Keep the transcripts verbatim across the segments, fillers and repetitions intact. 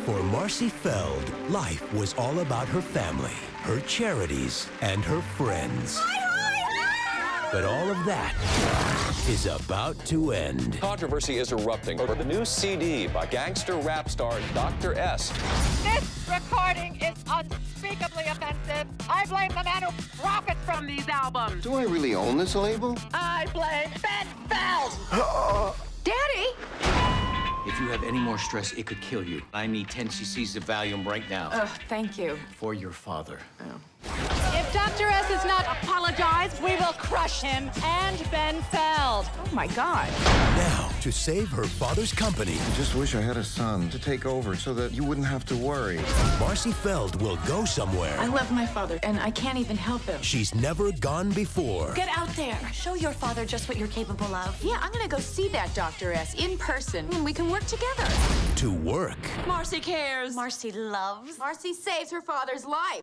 For Marci Feld, life was all about her family, her charities, and her friends. Hi, hi, hi! But all of that is about to end. Controversy is erupting over the new C D by gangster rap star Doctor S. This recording is unspeakably offensive. I blame the man who profits from these albums. Do I really own this label? I blame Ben Feld. Daddy! If you have any more stress, it could kill you. I need ten c c's of Valium right now. Oh, thank you. For your father. Oh. If Doctor S has not apologized, we will crush him and Ben Feld. Oh, my God. Now, to save her father's company, I just wish I had a son to take over so that you wouldn't have to worry. Marci Feld will go somewhere I love my father, and I can't even help him. she's never gone before. Get out there. Show your father just what you're capable of. Yeah, I'm gonna go see that Doctor S in person, and we can work together. To work. Marci cares. Marci loves. Marci saves her father's life.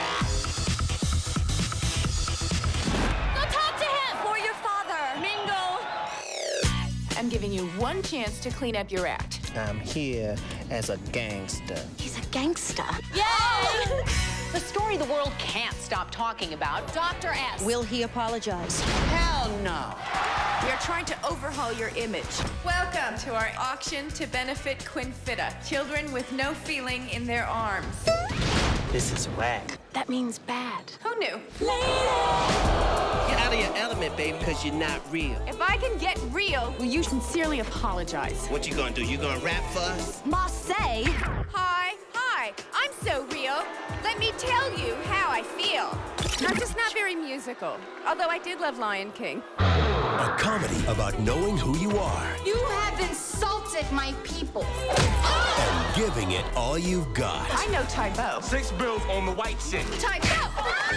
Go talk to him. For your father. Mingle. I'm giving you one chance to clean up your act. I'm here as a gangster. He's a gangster. Yay! The story the world can't stop talking about. Doctor S. Will he apologize? Hell no. We are trying to overhaul your image. Welcome to our auction to benefit Quinfida, children with no feeling in their arms. This is whack. That means bad. Who knew? Get out of your element, baby, because you're not real. If I can get real, will you sincerely apologize? What you gonna do? You gonna rap for us? Marci. Hi, hi, I'm so real. Let me tell you how I feel. I'm just not very musical, although I did love Lion King. A comedy about knowing who you are You have insulted my people. and giving it all you've got. I know Tybo. Six bills on the white shit. Tybo!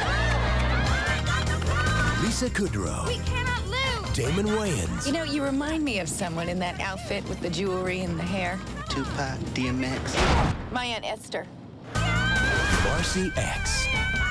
Lisa Kudrow, We cannot lose! Damon Wayans, You know, you remind me of someone in that outfit with the jewelry and the hair. Tupac, D M X. My Aunt Esther. Marci X.